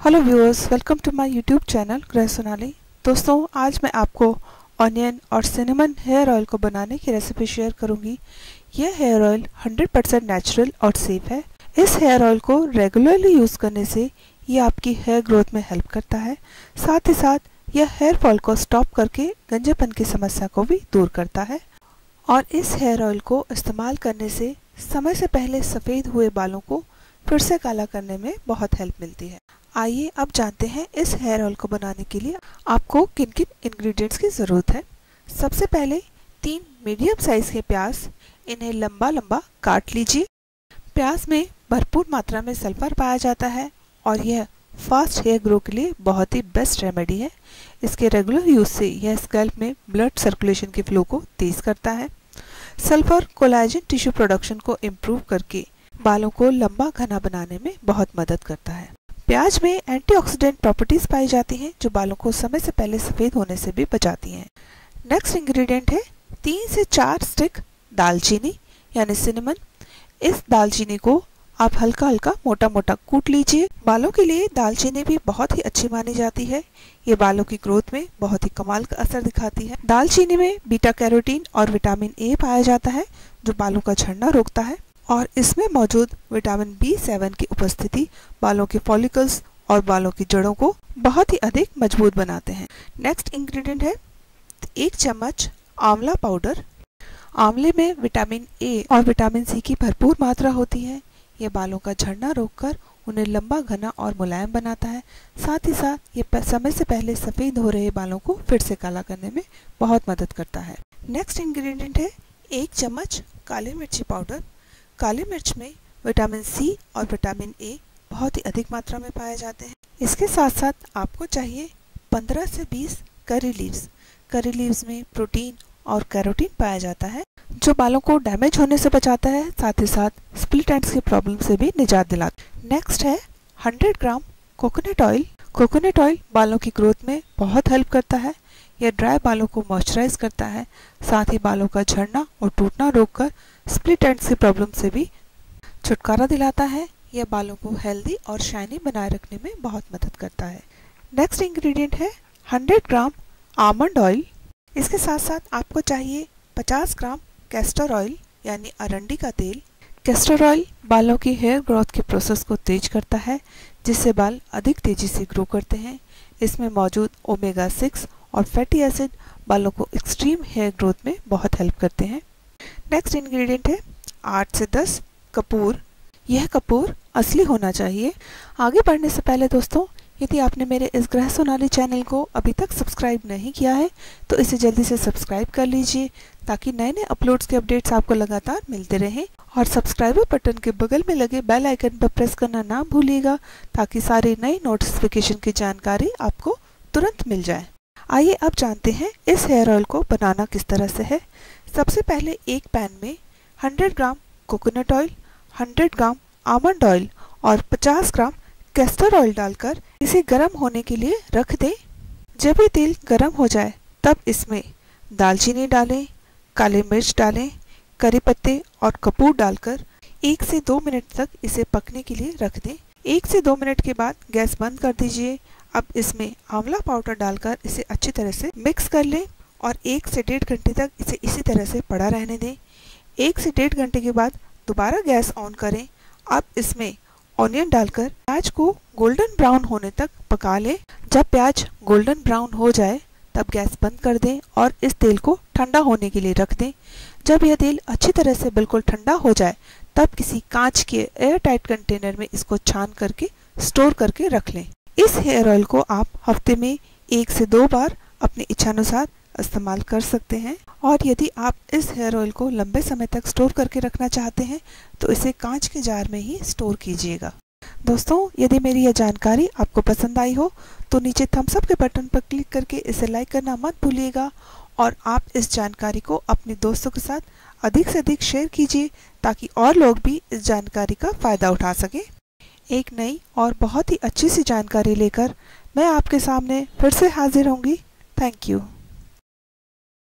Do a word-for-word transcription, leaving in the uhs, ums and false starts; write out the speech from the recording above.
Hello viewers, welcome to my YouTube channel Griha Sonali. दोस्तों, आज मैं आपको ऑनियन और सिनेमन हेयर ऑयल को बनाने की रेसिपी शेयर करूंगी। यह hair oil hundred percent natural और सेफ है। इस हेयर ऑयल को रेगुलरली यूज़ करने से ये आपकी हेयर ग्रोथ में हेल्प करता है। साथ ही साथ यह हेयर फॉल को स्टॉप करके गंजेपन की समस्या को भी दूर करता है। और इस हेयर ऑयल को इस्तेमाल करने से समय से पहले सफ़ेद हुए बालों को फिर से काला करने में बहुत हेल्प मिलती है। आइए अब जानते हैं इस हेयर ऑयल को बनाने के लिए आपको किन किन इंग्रेडिएंट्स की ज़रूरत है। सबसे पहले तीन मीडियम साइज़ के प्याज, इन्हें लंबा लंबा काट लीजिए। प्याज में भरपूर मात्रा में सल्फर पाया जाता है और यह फास्ट हेयर ग्रो के लिए बहुत ही बेस्ट रेमेडी है। इसके रेगुलर यूज़ से यह स्कैल्प में ब्लड सर्कुलेशन के फ्लो को तेज़ करता है। सल्फर कोलेजन टिश्यू प्रोडक्शन को इम्प्रूव करके बालों को लंबा घना बनाने में बहुत मदद करता है। प्याज में एंटीऑक्सीडेंट प्रॉपर्टीज पाई जाती हैं जो बालों को समय से पहले सफ़ेद होने से भी बचाती हैं। नेक्स्ट इंग्रेडिएंट है तीन से चार स्टिक दालचीनी यानी सिनेमन। इस दालचीनी को आप हल्का हल्का मोटा मोटा कूट लीजिए। बालों के लिए दालचीनी भी बहुत ही अच्छी मानी जाती है। ये बालों की ग्रोथ में बहुत ही कमाल का असर दिखाती है। दालचीनी में बीटा कैरोटीन और विटामिन ए पाया जाता है जो बालों का झड़ना रोकता है, और इसमें मौजूद विटामिन बी सेवन की उपस्थिति बालों के फॉलिकल्स और बालों की जड़ों को बहुत ही अधिक मजबूत बनाते हैं। नेक्स्ट इंग्रेडिएंट है एक चम्मच आंवला पाउडर। आंवले में विटामिन ए और विटामिन सी की भरपूर मात्रा होती है। ये बालों का झड़ना रोककर उन्हें लंबा, घना और मुलायम बनाता है। साथ ही साथ ये समय से पहले सफ़ेद हो रहे बालों को फिर से काला करने में बहुत मदद करता है। नेक्स्ट इंग्रेडिएंट है एक चम्मच काली मिर्ची पाउडर। काली मिर्च में विटामिन सी और विटामिन ए बहुत ही अधिक मात्रा में पाए जाते हैं। इसके साथ साथ आपको चाहिए पंद्रह से बीस करी लीव्स। करी लीव्स में प्रोटीन और कैरोटीन पाया जाता है जो बालों को डैमेज होने से बचाता है, साथ ही साथ स्प्लिट एंड्स की प्रॉब्लम से भी निजात दिलाता है। नेक्स्ट है hundred gram coconut oil. Coconut oil बालों की ग्रोथ में बहुत हेल्प करता है। यह ड्राई बालों को मॉइस्चराइज करता है, साथ ही बालों का झड़ना और टूटना रोककर स्प्लिट एंड्स की प्रॉब्लम से भी छुटकारा दिलाता है। यह बालों को हेल्दी और शाइनी बनाए रखने में बहुत मदद करता है। नेक्स्ट इंग्रेडिएंट है हंड्रेड ग्राम आमंड ऑयल। इसके साथ साथ आपको चाहिए पचास ग्राम कैस्टर ऑयल यानी अरंडी का तेल। कैस्टर ऑयल बालों की हेयर ग्रोथ के प्रोसेस को तेज करता है, जिससे बाल अधिक तेजी से ग्रो करते हैं। इसमें मौजूद ओमेगा सिक्स और फैटी एसिड बालों को एक्सट्रीम हेयर ग्रोथ में बहुत हेल्प करते हैं। नेक्स्ट इंग्रेडिएंट है आठ से दस कपूर। यह कपूर असली होना चाहिए। आगे बढ़ने से पहले दोस्तों, यदि आपने मेरे इस गृह सोनाली चैनल को अभी तक सब्सक्राइब नहीं किया है तो इसे जल्दी से सब्सक्राइब कर लीजिए ताकि नए नए अपलोड्स के अपडेट्स आपको लगातार मिलते रहें। और सब्सक्राइबर बटन के बगल में लगे बेल आइकन पर प्रेस करना ना भूलिएगा ताकि सारी नई नोटिफिकेशन की जानकारी आपको तुरंत मिल जाए। आइए अब जानते हैं इस हेयर ऑयल को बनाना किस तरह से है। सबसे पहले एक पैन में hundred gram coconut oil, hundred gram almond oil और पचास ग्राम कैस्टर ऑयल डालकर इसे गर्म होने के लिए रख दें। जब ये तेल गर्म हो जाए तब इसमें दालचीनी डालें, काली मिर्च डालें, करी पत्ते और कपूर डालकर एक से दो मिनट तक इसे पकने के लिए रख दें। एक से दो मिनट के बाद गैस बंद कर दीजिए। अब इसमें आंवला पाउडर डालकर इसे अच्छी तरह से मिक्स कर लें और एक से डेढ़ घंटे तक इसे इसी तरह से पड़ा रहने दें। एक से डेढ़ घंटे के बाद दोबारा गैस ऑन करें। अब इसमें ऑनियन डालकर प्याज को गोल्डन ब्राउन होने तक पका लें। जब प्याज गोल्डन ब्राउन हो जाए तब गैस बंद कर दें और इस तेल को ठंडा होने के लिए रख दें। जब यह तेल अच्छी तरह से बिल्कुल ठंडा हो जाए तब किसी कांच के एयर टाइट कंटेनर में इसको छान करके स्टोर करके रख लें। इस हेयर ऑयल को आप हफ्ते में एक से दो बार अपनी इच्छानुसार इस्तेमाल कर सकते हैं। और यदि आप इस हेयर ऑयल को लंबे समय तक स्टोर करके रखना चाहते हैं तो इसे कांच के जार में ही स्टोर कीजिएगा। दोस्तों, यदि मेरी यह जानकारी आपको पसंद आई हो तो नीचे थम्स अप के बटन पर क्लिक करके इसे लाइक करना मत भूलिएगा और आप इस जानकारी को अपने दोस्तों के साथ अधिक से अधिक शेयर कीजिए ताकि और लोग भी इस जानकारी का फ़ायदा उठा सकें। एक नई और बहुत ही अच्छी सी जानकारी लेकर मैं आपके सामने फिर से हाजिर होंगी। Thank you.